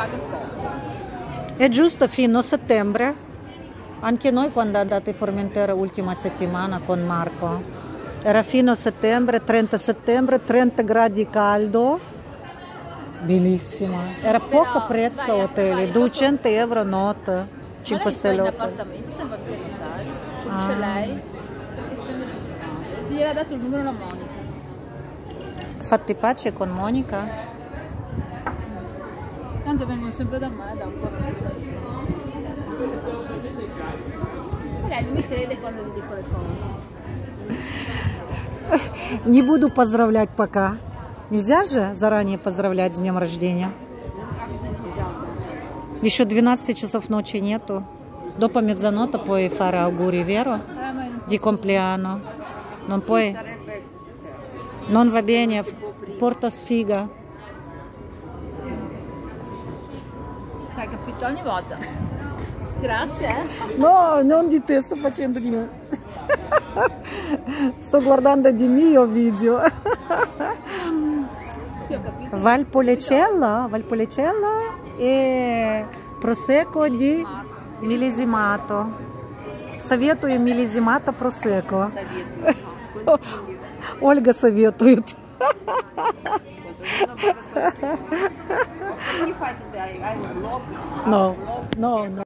paga poco. È giusto fino a settembre. Anche noi quando andate a Formentera l'ultima settimana con Marco, era fino a settembre, 30 gradi caldo, bellissima. Era poco prezzo hotel, 200 euro notte, 5 stelle hotel. Appartamento se va a prenotare, dice lei, perché spende di più. Gli era dato il numero alla Monica. Fatti pace con Monica? Tanto vengono sempre da me, da un po'. Lei mi crede quando gli dico le cose. Не буду поздравлять пока. Нельзя же заранее поздравлять с днем рождения? Еще 12 часов ночи нету. Dopo mezzanotte puoi fare auguri, vero? Di compleanno. Non puoi? Non va bene, porta sfiga. Hai capito ogni volta? Grazie. No, non di te, sto facendo di me. Sto guardando di mio video. Sì, ho capito. Valpolicella e prosecco di millesimato. Советую millesimato prosecco. Ольга советует. Che fai tu? Hai un blog? No, no, no.